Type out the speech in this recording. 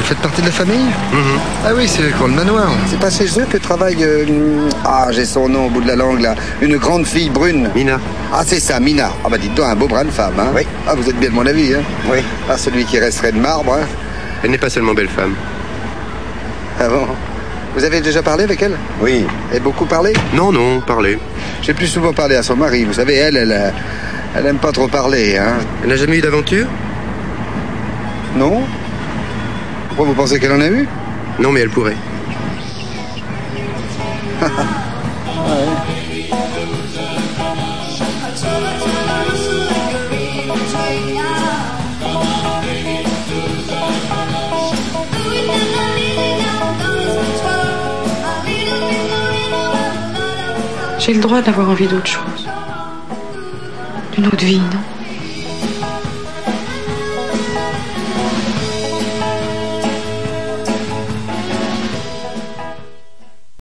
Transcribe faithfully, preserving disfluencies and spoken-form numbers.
faites partie de la famille? Mm-hmm. Ah oui, c'est eux qui ont le manoir. C'est pas chez eux que travaille... Euh, ah, j'ai son nom au bout de la langue, là. Une grande fille brune. Mina. Ah, c'est ça, Mina. Ah bah dites-donc, un beau bras de femme, hein? Oui. Ah, vous êtes bien de mon avis, hein? Oui. Ah, celui qui resterait de marbre, hein? Elle n'est pas seulement belle femme. Ah bon? Vous avez déjà parlé avec elle? Oui. Et beaucoup parlé? Non, non, parler. J'ai plus souvent parlé à son mari. Vous savez, elle, elle, elle, elle aime pas trop parler, hein? Elle n'a jamais eu d'aventure? Non? Pourquoi vous pensez qu'elle en a eu? Non, mais elle pourrait. J'ai le droit d'avoir envie d'autre chose. D'une autre vie, non?